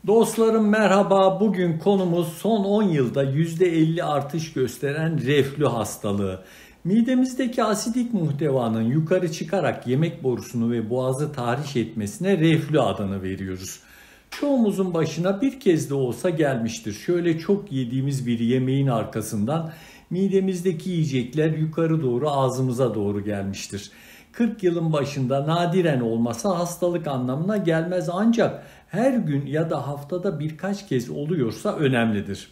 Dostlarım merhaba. Bugün konumuz son 10 yılda %50 artış gösteren reflü hastalığı. Midemizdeki asidik muhtevanın yukarı çıkarak yemek borusunu ve boğazı tahriş etmesine reflü adını veriyoruz. Çoğumuzun başına bir kez de olsa gelmiştir. Şöyle çok yediğimiz bir yemeğin arkasından midemizdeki yiyecekler yukarı doğru ağzımıza doğru gelmiştir. 40 yılın başında nadiren olmasa hastalık anlamına gelmez ancak her gün ya da haftada birkaç kez oluyorsa önemlidir.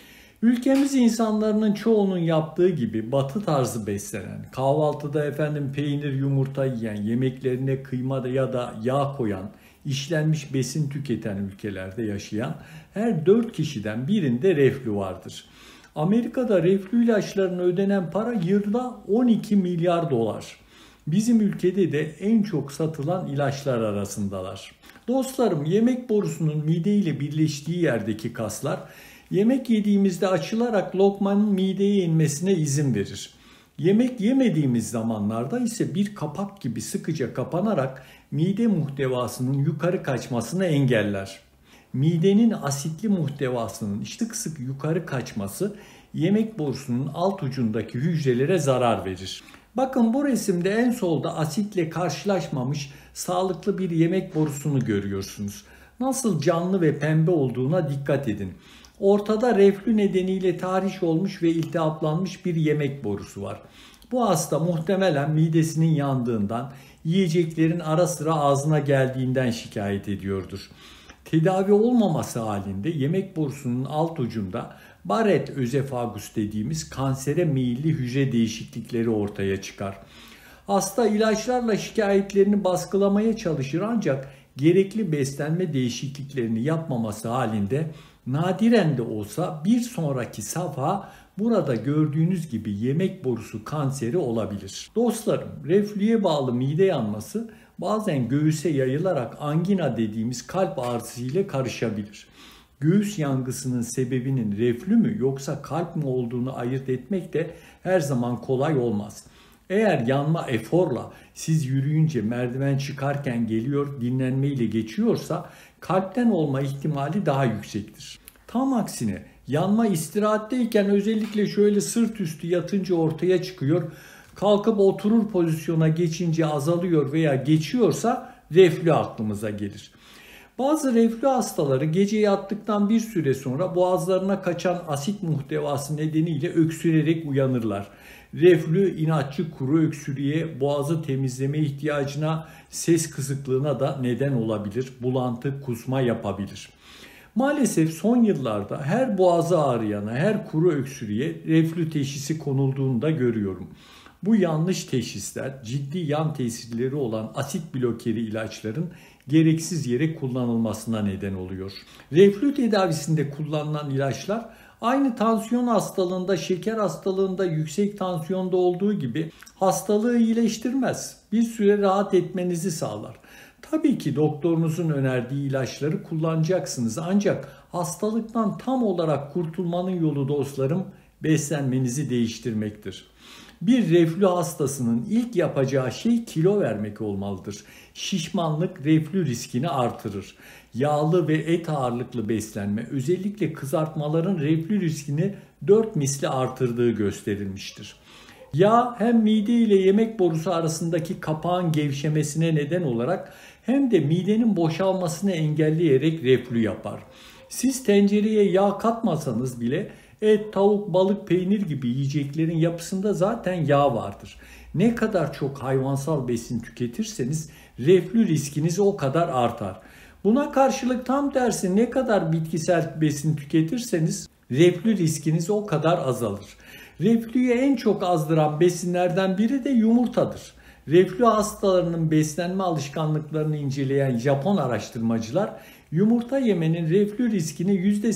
Ülkemiz insanların çoğunun yaptığı gibi batı tarzı beslenen, kahvaltıda peynir yumurta yiyen, yemeklerine kıyma ya da yağ koyan, işlenmiş besin tüketen ülkelerde yaşayan her 4 kişiden birinde reflü vardır. Amerika'da reflü ilaçlarına ödenen para yılda 12 milyar dolar. Bizim ülkede de en çok satılan ilaçlar arasındalar. Dostlarım, yemek borusunun mide ile birleştiği yerdeki kaslar yemek yediğimizde açılarak lokmanın mideye inmesine izin verir. Yemek yemediğimiz zamanlarda ise bir kapak gibi sıkıca kapanarak mide muhtevasının yukarı kaçmasını engeller. Midenin asitli muhtevasının sık sık yukarı kaçması yemek borusunun alt ucundaki hücrelere zarar verir. Bakın bu resimde en solda asitle karşılaşmamış sağlıklı bir yemek borusunu görüyorsunuz. Nasıl canlı ve pembe olduğuna dikkat edin. Ortada reflü nedeniyle tahriş olmuş ve iltihaplanmış bir yemek borusu var. Bu hasta muhtemelen midesinin yandığından, yiyeceklerin ara sıra ağzına geldiğinden şikayet ediyordur. Tedavi olmaması halinde yemek borusunun alt ucunda Barrett özefagus dediğimiz kansere meyilli hücre değişiklikleri ortaya çıkar. Hasta ilaçlarla şikayetlerini baskılamaya çalışır ancak gerekli beslenme değişikliklerini yapmaması halinde nadiren de olsa bir sonraki safha burada gördüğünüz gibi yemek borusu kanseri olabilir. Dostlarım, reflüye bağlı mide yanması bazen göğüse yayılarak angina dediğimiz kalp ağrısı ile karışabilir. Göğüs yangısının sebebinin reflü mü yoksa kalp mi olduğunu ayırt etmek de her zaman kolay olmaz. Eğer yanma eforla siz yürüyünce merdiven çıkarken geliyor dinlenmeyle geçiyorsa kalpten olma ihtimali daha yüksektir. Tam aksine yanma istirahatteyken özellikle şöyle sırt üstü yatınca ortaya çıkıyor, kalkıp oturur pozisyona geçince azalıyor veya geçiyorsa reflü aklımıza gelir. Bazı reflü hastaları gece yattıktan bir süre sonra boğazlarına kaçan asit muhtevası nedeniyle öksürerek uyanırlar. Reflü inatçı kuru öksürüğe, boğazı temizleme ihtiyacına, ses kısıklığına da neden olabilir. Bulantı, kusma yapabilir. Maalesef son yıllarda her boğazı ağrıyana, her kuru öksürüğe reflü teşhisi konulduğunu da görüyorum. Bu yanlış teşhisler ciddi yan tesirleri olan asit blokeri ilaçların gereksiz yere kullanılmasına neden oluyor. Reflü tedavisinde kullanılan ilaçlar aynı tansiyon hastalığında, şeker hastalığında, yüksek tansiyonda olduğu gibi hastalığı iyileştirmez. Bir süre rahat etmenizi sağlar. Tabii ki doktorunuzun önerdiği ilaçları kullanacaksınız ancak hastalıktan tam olarak kurtulmanın yolu dostlarım beslenmenizi değiştirmektir. Bir reflü hastasının ilk yapacağı şey kilo vermek olmalıdır. Şişmanlık reflü riskini artırır. Yağlı ve et ağırlıklı beslenme özellikle kızartmaların reflü riskini 4 misli artırdığı gösterilmiştir. Yağ hem mide ile yemek borusu arasındaki kapağın gevşemesine neden olarak hem de midenin boşalmasını engelleyerek reflü yapar. Siz tencereye yağ katmasanız bile et, tavuk, balık, peynir gibi yiyeceklerin yapısında zaten yağ vardır. Ne kadar çok hayvansal besin tüketirseniz reflü riskiniz o kadar artar. Buna karşılık tam tersi ne kadar bitkisel besin tüketirseniz reflü riskiniz o kadar azalır. Reflüyü en çok azdıran besinlerden biri de yumurtadır. Reflü hastalarının beslenme alışkanlıklarını inceleyen Japon araştırmacılar yumurta yemenin reflü riskini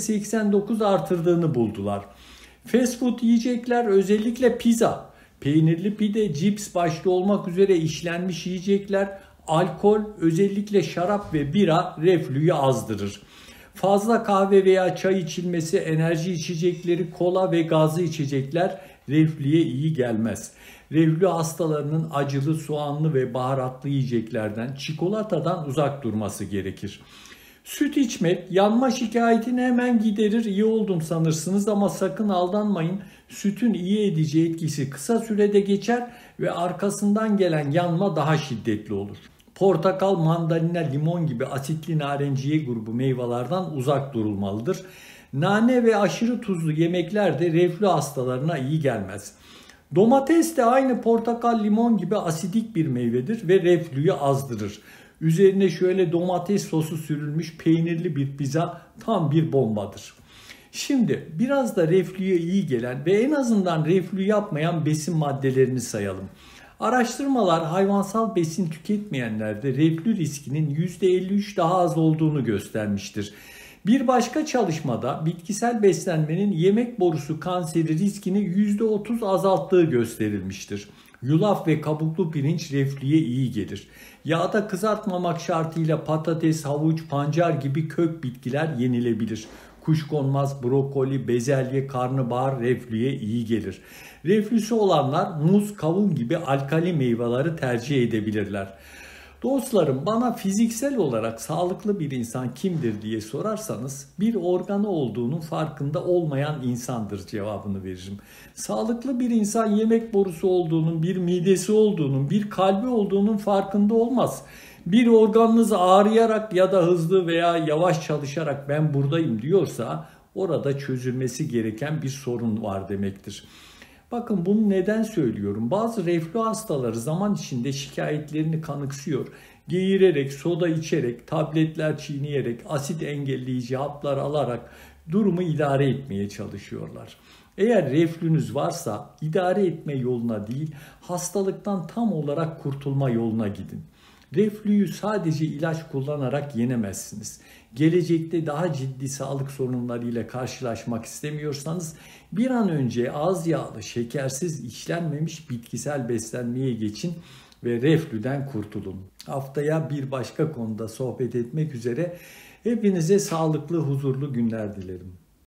%89 artırdığını buldular. Fast food yiyecekler özellikle pizza, peynirli pide, cips başta olmak üzere işlenmiş yiyecekler, alkol özellikle şarap ve bira reflüyü azdırır. Fazla kahve veya çay içilmesi, enerji içecekleri, kola ve gazlı içecekler reflüye iyi gelmez. Reflü hastalarının acılı, soğanlı ve baharatlı yiyeceklerden, çikolatadan uzak durması gerekir. Süt içmek yanma şikayetini hemen giderir, iyi oldum sanırsınız ama sakın aldanmayın. Sütün iyi edici etkisi kısa sürede geçer ve arkasından gelen yanma daha şiddetli olur. Portakal, mandalina, limon gibi asitli narenciye grubu meyvelerden uzak durulmalıdır. Nane ve aşırı tuzlu yemekler de reflü hastalarına iyi gelmez. Domates de aynı portakal, limon gibi asidik bir meyvedir ve reflüyü azdırır. Üzerine şöyle domates sosu sürülmüş peynirli bir pizza tam bir bombadır. Şimdi biraz da reflüye iyi gelen ve en azından reflü yapmayan besin maddelerini sayalım. Araştırmalar hayvansal besin tüketmeyenlerde reflü riskinin %53 daha az olduğunu göstermiştir. Bir başka çalışmada bitkisel beslenmenin yemek borusu kanseri riskini %30 azalttığı gösterilmiştir. Yulaf ve kabuklu pirinç reflüye iyi gelir. Yağda kızartmamak şartıyla patates, havuç, pancar gibi kök bitkiler yenilebilir. Kuşkonmaz, brokoli, bezelye, karnabahar reflüye iyi gelir. Reflüsü olanlar muz, kavun gibi alkali meyveleri tercih edebilirler. Dostlarım, bana fiziksel olarak sağlıklı bir insan kimdir diye sorarsanız bir organı olduğunun farkında olmayan insandır cevabını veririm. Sağlıklı bir insan yemek borusu olduğunun, bir midesi olduğunun, bir kalbi olduğunun farkında olmaz. Bir organınız ağrıyarak ya da hızlı veya yavaş çalışarak ben buradayım diyorsa orada çözülmesi gereken bir sorun var demektir. Bakın bunu neden söylüyorum? Bazı reflü hastaları zaman içinde şikayetlerini kanıksıyor. Geğirerek, soda içerek, tabletler çiğneyerek, asit engelleyici haplar alarak durumu idare etmeye çalışıyorlar. Eğer reflünüz varsa idare etme yoluna değil, hastalıktan tam olarak kurtulma yoluna gidin. Reflüyü sadece ilaç kullanarak yenemezsiniz. Gelecekte daha ciddi sağlık sorunlarıyla karşılaşmak istemiyorsanız bir an önce az yağlı, şekersiz, işlenmemiş bitkisel beslenmeye geçin ve reflüden kurtulun. Haftaya bir başka konuda sohbet etmek üzere hepinize sağlıklı, huzurlu günler dilerim.